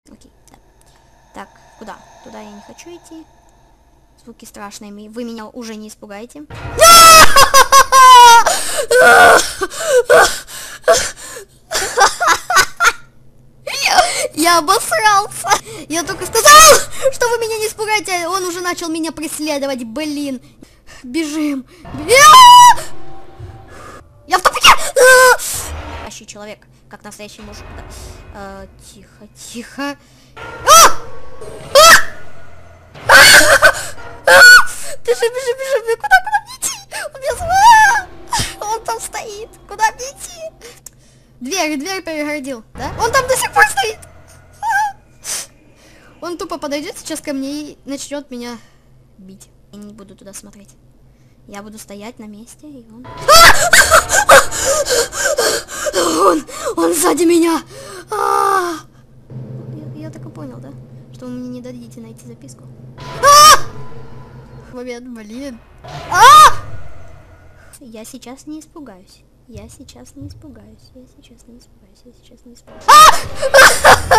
Окей, да. Так, куда? Туда я не хочу идти. Звуки страшные, вы меня уже не испугаете. Я обосрался! Я только сказал, что вы меня не испугаете, а он уже начал меня преследовать, блин. Бежим. Я в тупике! Настоящий человек, как настоящий мужик. Да. Тихо, тихо. Бежим, бежим, бежим. Куда мне идти? Он меня зовет. Он там стоит. Куда мне идти? Дверь перегородил, да? Он там до сих пор стоит. Он тупо подойдет сейчас ко мне и начнет меня бить. Я не буду туда смотреть. Я буду стоять на месте, и он... Он сзади меня! Я так и понял, да? Что вы мне не дадите найти записку. Момент, блин. Я сейчас не испугаюсь. Я сейчас не испугаюсь. Я сейчас не испугаюсь. Я сейчас не испугаюсь.